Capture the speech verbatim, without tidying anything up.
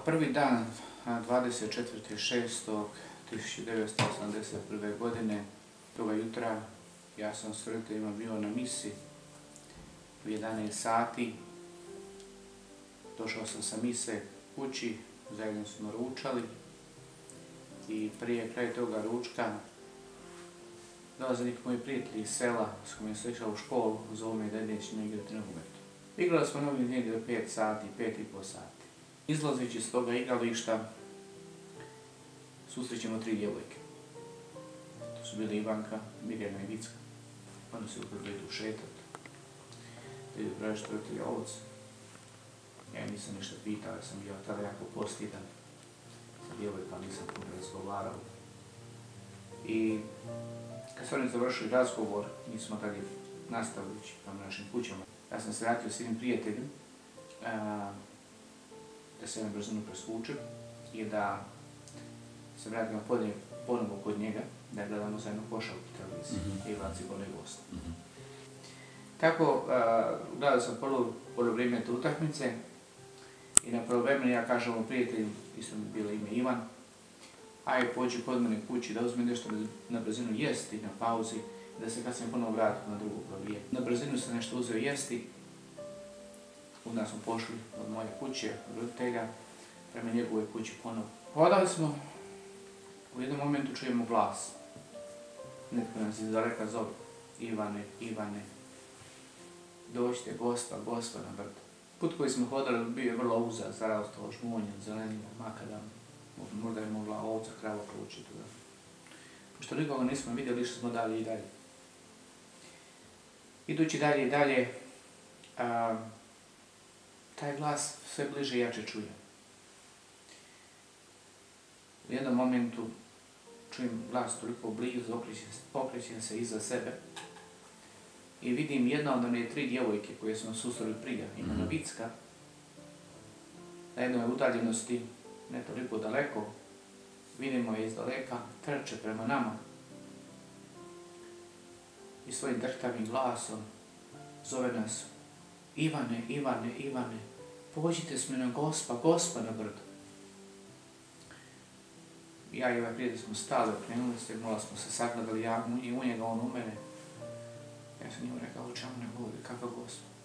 prvi dan, dvadeset četvrtog šestog tisuću devetsto osamdeset prve. godine, toga jutra, ja sam s roditeljima bio na misi u jedanaest sati. Došao sam sa mise kući, zajedno smo ručali i prije kraja toga ručka dolaze neki moji prijatelji iz sela s kojima sam išao u školu, zovu me da idemo igrati nogomet. Igrali smo nogomet negdje do pet sati, pet i pol sati. Izlazeći s toga igrališta susrećemo tri djevojke. To su bili Ivanka, Mirjana i Vicka. Oni se upravo idu šetati. Da idu tražiti roditelja ovoc. Ja nisam ništa pitao, ja sam bio tada jako postidan. Sa djevojkama nisam puno razgovarao. I kad su oni završili razgovor, mi smo dalje nastavili prema našim kućama. Ja sam se vratio s jednim prijateljem a, da se na brzinu presvučem i da se vratimo podne ponovo kod njega, da gledamo zajedno košarku u televiziji mm-hmm. i Vaci gole gost. Mm-hmm. Tako, a, gledao sam prvo polovrijeme te utakmice i na prvovremenu ja kažem ovom prijatelju, isto mi je bilo ime Ivan, aj pođi kod mene kući da uzme nešto na brzinu jesti na pauzi, da se kad sam ponovo vratio na drugu provije. Na brzinu sam nešto uzeo jesti, onda smo pošli od moje kuće, od roditelja, prema njegove kući ponovo. Hodali smo, u jednom momentu čujemo glas. Netko nas iz daleka zove, Ivane, Ivane, dođite, gospa, gospa na brdo. Put koji smo hodali bio je vrlo uzak, zarastao žmunja, zelenina, makadam. Možda je mogla ovca, krava proći tuda. Pošto nikoga nismo vidjeli, išli smo dalje i dalje. Idući dalje i dalje, a, taj glas sve bliže i jače čuje. U jednom momentu čujem glas toliko blizu, okrećem se iza sebe i vidim jedna od one tri djevojke koje smo susreli prije, imena Vicka, na jednoj udaljenosti, ne toliko daleko, vidimo je iz daleka, trče prema nama i svojim drhtavim glasom zove nas: Ivane, Ivane, Ivane, pođite s menom, gospa, gospa na brdo. Ja i ovaj prijatelj smo stali, okrenuli se, malo smo se sagledali, ja i u njega, on u mene. Ja sam njemu rekao, o čemu ne govori, kakva gospa?